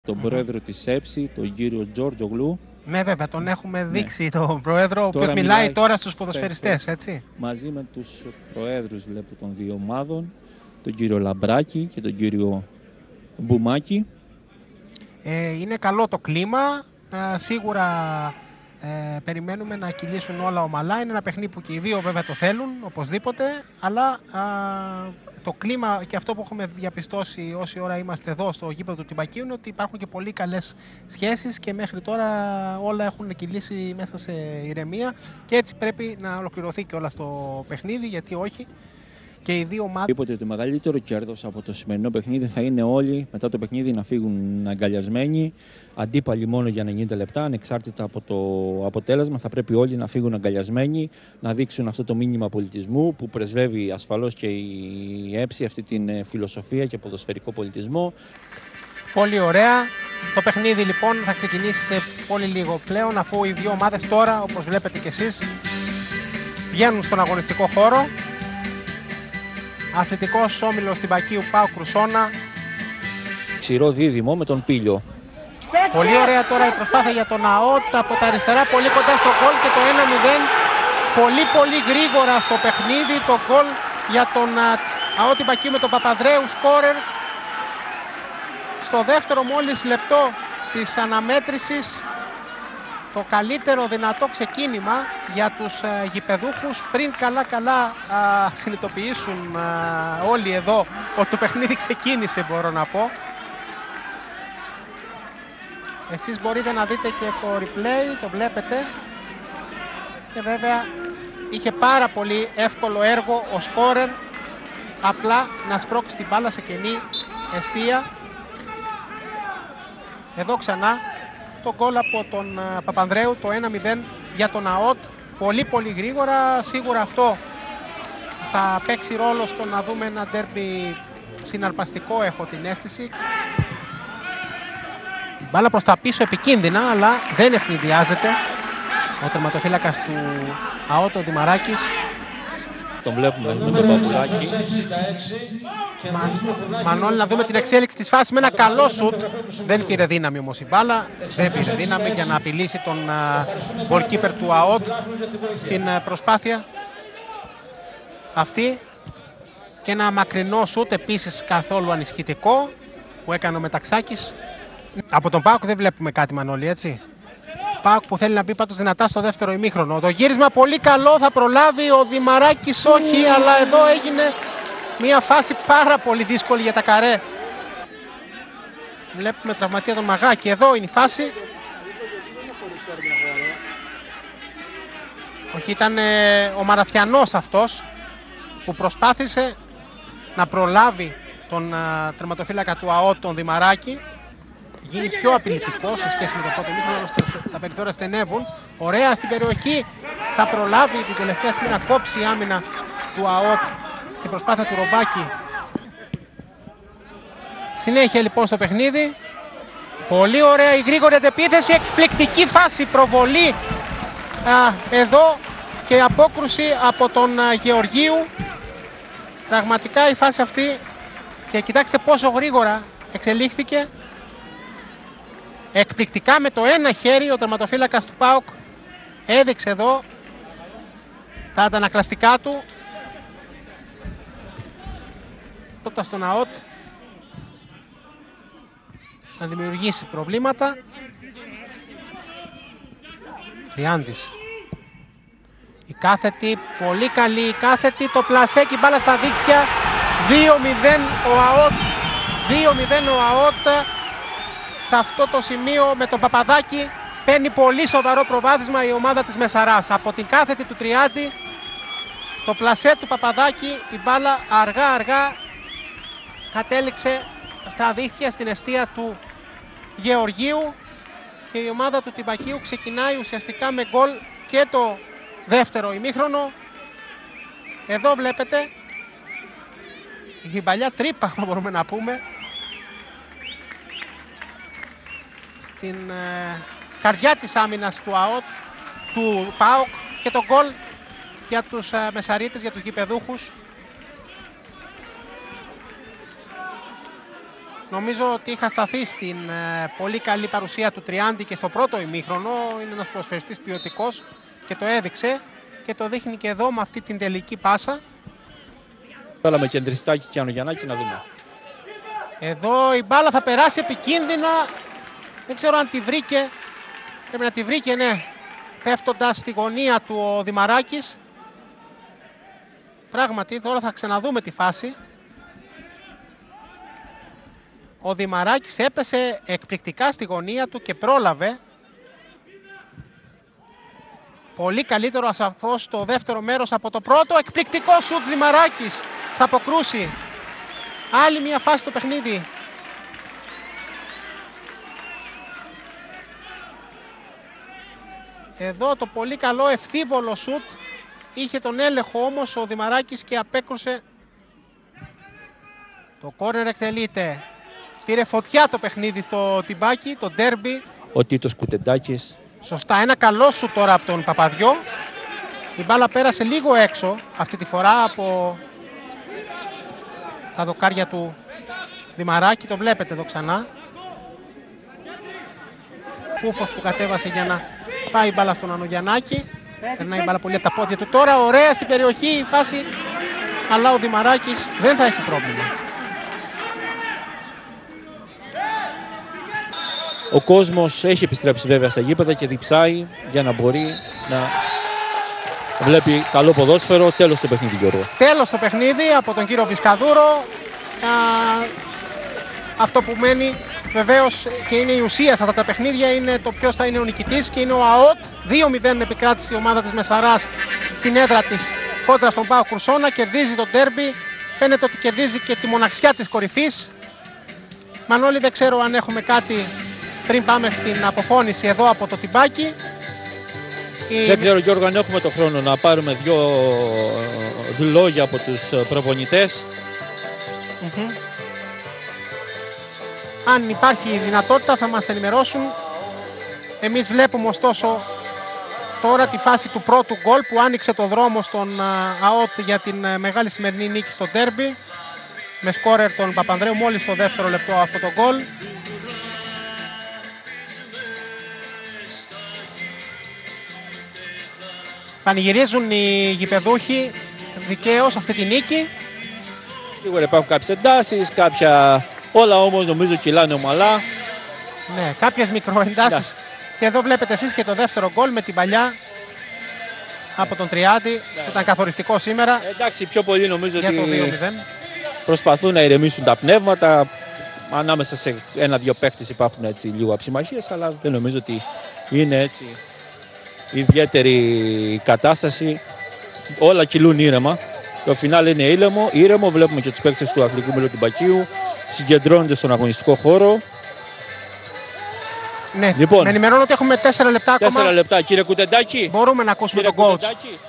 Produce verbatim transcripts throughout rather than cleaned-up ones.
τον mm-hmm. πρόεδρο της ΕΨΗ, τον κύριο Τζόρτζογλου. Ναι, βέβαια, τον έχουμε δείξει ναι. τον πρόεδρο, ο οποίος μιλάει, μιλάει τώρα στους ποδοσφαιριστές, έτσι. Μαζί με τους προέδρους, βλέπω, των δύο ομάδων, τον κύριο Λαμπράκη και τον κύριο Μπουμάκη. Ε, είναι καλό το κλίμα, ε, σίγουρα ε, περιμένουμε να κυλήσουν όλα ομαλά. Είναι ένα παιχνίδι που και οι δύο βέβαια το θέλουν, οπωσδήποτε, αλλά ε, το κλίμα και αυτό που έχουμε διαπιστώσει όση ώρα είμαστε εδώ στο γήπεδο του Τυμπακίου είναι ότι υπάρχουν και πολύ καλές σχέσεις και μέχρι τώρα όλα έχουν κυλήσει μέσα σε ηρεμία και έτσι πρέπει να ολοκληρωθεί και όλα στο παιχνίδι, γιατί όχι. Και οι δύο ομάδες. Είπατε ότι το μεγαλύτερο κέρδος από το σημερινό παιχνίδι θα είναι όλοι μετά το παιχνίδι να φύγουν αγκαλιασμένοι, αντίπαλοι μόνο για ενενήντα λεπτά, ανεξάρτητα από το αποτέλεσμα. Θα πρέπει όλοι να φύγουν αγκαλιασμένοι, να δείξουν αυτό το μήνυμα πολιτισμού που πρεσβεύει ασφαλώς και η ΕΨΗ, αυτή την φιλοσοφία και ποδοσφαιρικό πολιτισμό. Πολύ ωραία. Το παιχνίδι λοιπόν θα ξεκινήσει σε πολύ λίγο πλέον, αφού οι δύο ομάδες τώρα, όπως βλέπετε κι εσείς, βγαίνουν στον αγωνιστικό χώρο. Αθλητικός όμιλος Τυμπακίου ΠΑΟΚ Κρουσόνα. Ξηρό δίδυμο με τον Πήλιο. Πολύ ωραία τώρα η προσπάθεια για τον ΑΟΤ από τα αριστερά, πολύ κοντά στο γκολ και το ένα μηδέν. Πολύ πολύ γρήγορα στο παιχνίδι το γκολ για τον ΑΟΤ Τυμπακίου με τον Παπανδρέου, σκόρερ. Στο δεύτερο μόλις λεπτό της αναμέτρησης, το καλύτερο δυνατό ξεκίνημα για τους α, γηπεδούχους, πριν καλά καλά α, συνειδητοποιήσουν α, όλοι εδώ ότι το παιχνίδι ξεκίνησε, μπορώ να πω. Εσείς μπορείτε να δείτε και το replay, το βλέπετε. Και βέβαια είχε πάρα πολύ εύκολο έργο ο σκόρερ, απλά να σπρώξει την μπάλα σε κενή εστία. Εδώ ξανά το γκολ από τον uh, Παπανδρέου, το ένα μηδέν για τον ΑΟΤ. Πολύ πολύ γρήγορα, σίγουρα αυτό θα παίξει ρόλο στο να δούμε ένα ντέρμπι συναρπαστικό, έχω την αίσθηση. Η μπάλα προς τα πίσω επικίνδυνα, αλλά δεν ευνηδιάζεται ο τερματοφύλακας του ΑΟΤ, ο Δημαράκης. Τον βλέπουμε με τον Παπουλάκη. Μα, Μανώλη, να δούμε την εξέλιξη της φάσης με ένα καλό σουτ. Δεν πήρε δύναμη όμως η μπάλα. Δεν πήρε δύναμη για να απειλήσει τον uh, goalkeeper του ΑΟΤ στην uh, προσπάθεια αυτή. Και ένα μακρινό σουτ επίσης καθόλου ανισχυτικό που έκανε ο Μεταξάκης. Από τον ΠΑΟΚ δεν βλέπουμε κάτι, Μανώλη, έτσι. ΠΑΟΚ που θέλει να μπει πάντως δυνατά στο δεύτερο ημίχρονο. Το γύρισμα πολύ καλό, θα προλάβει ο Δημαράκης, όχι, αλλά εδώ έγινε μια φάση πάρα πολύ δύσκολη για τα καρέ. Βλέπουμε τραυματία τον Μαγάκη, εδώ είναι η φάση. Όχι, ήταν ε, ο Μαραθιανός αυτός που προσπάθησε να προλάβει τον ε, τερματοφύλακα του ΑΟΤ, τον Δημαράκη. Γίνει πιο απειλητικό σε σχέση με το πρώτο μήχρονο, τα περιθώρια στενεύουν. Ωραία στην περιοχή, θα προλάβει την τελευταία στιγμή να κόψει η άμυνα του ΑΟΤ στην προσπάθεια του Ρομπάκη. Συνέχεια λοιπόν στο παιχνίδι. Πολύ ωραία η γρήγορη αντεπίθεση, εκπληκτική φάση, προβολή α, εδώ και απόκρουση από τον α, Γεωργίου. Πραγματικά η φάση αυτή, και κοιτάξτε πόσο γρήγορα εξελίχθηκε. Εκπληκτικά με το ένα χέρι ο τερματοφύλακας του ΠΑΟΚ έδειξε εδώ τα αντανακλαστικά του. Τότε στον ΑΟΤ να δημιουργήσει προβλήματα. Τριάντης. Η κάθετη, πολύ καλή η κάθετη, το πλασέκι, μπάλα στα δίχτυα. δύο μηδέν ο ΑΟΤ, δύο μηδέν ο ΑΟΤ. Σε αυτό το σημείο με τον Παπαδάκη παίρνει πολύ σοβαρό προβάδισμα η ομάδα της Μεσαράς. Από την κάθετη του Τριάντη, το πλασέ του Παπαδάκη, η μπάλα αργά αργά κατέληξε στα δίχτυα στην εστία του Γεωργίου και η ομάδα του Τυμπακίου ξεκινάει ουσιαστικά με γκολ και το δεύτερο ημίχρονο. Εδώ βλέπετε η παλιά τρύπα, μπορούμε να πούμε, στην ε, καρδιά της άμυνας του ΑΟΤ, του ΠΑΟΚ, και το γκολ για τους ε, μεσαρίτες, για τους γηπεδούχους. Νομίζω ότι είχα σταθεί στην ε, πολύ καλή παρουσία του Τριάντη και στο πρώτο ημίχρονο. Είναι ένας ποδοσφαιριστής ποιοτικός και το έδειξε και το δείχνει και εδώ με αυτή την τελική πάσα. Τώρα με Κεντριστάκη και Ανογιαννάκη να δούμε. Εδώ η μπάλα θα περάσει επικίνδυνα. Δεν ξέρω αν τη βρήκε. Πρέπει να τη βρήκε, ναι. Πέφτοντας στη γωνία του ο Δημαράκης. Πράγματι, τώρα θα ξαναδούμε τη φάση. Ο Δημαράκης έπεσε εκπληκτικά στη γωνία του και πρόλαβε. Πολύ καλύτερο ασαφώς το δεύτερο μέρος από το πρώτο. Εκπληκτικό σουτ Δημαράκης. Θα αποκρούσει. Άλλη μια φάση στο παιχνίδι. Εδώ το πολύ καλό ευθύβολο σουτ. Είχε τον έλεγχο όμως ο Δημαράκης και απέκρουσε. Το κόρνερ εκτελείται. Πήρε φωτιά το παιχνίδι στο τυμπάκι, το ντέρμπι. Ο Τίτος Κουτεντάκης. Σωστά, ένα καλό σου τώρα από τον Παπαδιό. Η μπάλα πέρασε λίγο έξω αυτή τη φορά από τα δοκάρια του Δημαράκη. Το βλέπετε εδώ ξανά. Κούφος που κατέβασε για να πάει η μπάλα στον Ανογιαννάκη. Περνάει η μπάλα πολύ από τα πόδια του τώρα. Ωραία στην περιοχή η φάση. Αλλά ο Δημαράκης δεν θα έχει πρόβλημα. Ο κόσμος έχει επιστρέψει βέβαια στα γήπεδα και διψάει για να μπορεί να βλέπει καλό ποδόσφαιρο. Τέλος το παιχνίδι, Γιώργο. Τέλος το παιχνίδι από τον κύριο Βισκαδούρο. Α, αυτό που μένει βεβαίως και είναι η ουσία σε αυτά τα παιχνίδια είναι το ποιος θα είναι ο νικητής και είναι ο ΑΟΤ. δύο μηδέν επικράτησε η ομάδα της Μεσαράς στην έδρα της κόντρα στον ΠΑΟΚ Κουρσώνα. Κερδίζει το ντέρμπι. Φαίνεται ότι κερδίζει και τη μοναξιά της κορυφής. Μανώλη, δεν ξέρω αν έχουμε κάτι πριν πάμε στην αποφώνηση εδώ από το τυμπάκι. Δεν ξέρω, Γιώργο, αν έχουμε το χρόνο να πάρουμε δύο λόγια από τους προπονητές. Mm-hmm. Αν υπάρχει δυνατότητα θα μας ενημερώσουν. Εμείς βλέπουμε ωστόσο τώρα τη φάση του πρώτου γκολ που άνοιξε το δρόμο στον ΑΟΤ για την μεγάλη σημερινή νίκη στο ντέρμπι. Με σκόρερ τον Παπανδρέου μόλις στο δεύτερο λεπτό αυτό το γκολ. Πανηγυρίζουν οι γηπεδούχοι δικαίως αυτή τη νίκη. Σίγουρα υπάρχουν κάποιες εντάσεις, κάποια... όλα όμως νομίζω κυλάνε ομαλά. Ναι, κάποιες μικροεντάσεις. Ναι. Και εδώ βλέπετε εσείς και το δεύτερο γκολ με την παλιά από τον Τριάντη, ναι, που ήταν καθοριστικό σήμερα. Εντάξει, πιο πολύ νομίζω για ότι το δύο μηδέν. Προσπαθούν να ηρεμήσουν τα πνεύματα. Ανάμεσα σε ένα-δύο παίχτες υπάρχουν έτσι λίγο αψημαχίες, αλλά δεν νομίζω ότι είναι έτσι ιδιαίτερη κατάσταση. Όλα κυλούν ήρεμα. Το φινάλε είναι ήρεμο. ήρεμο. Βλέπουμε και τους παίκτες του Αθλητικού Μελοτυμπακίου συγκεντρώνονται στον αγωνιστικό χώρο. Ναι, λοιπόν, με ενημερώνω ότι έχουμε τέσσερα λεπτά ακόμα. Τέσσερα λεπτά, κύριε Κουτεντάκη. Μπορούμε να ακούσουμε τον coach.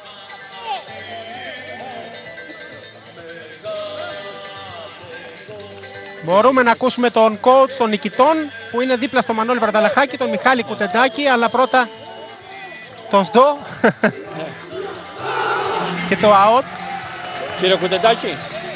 Μπορούμε να ακούσουμε τον coach των νικητών που είναι δίπλα στο Μανώλη Βαρδαλαχάκη, τον Μιχάλη Κουτεντάκη, αλλά πρώτα τον ΣΔΟ και το ΑΟΤ. Κύριε Κουτεντάκη.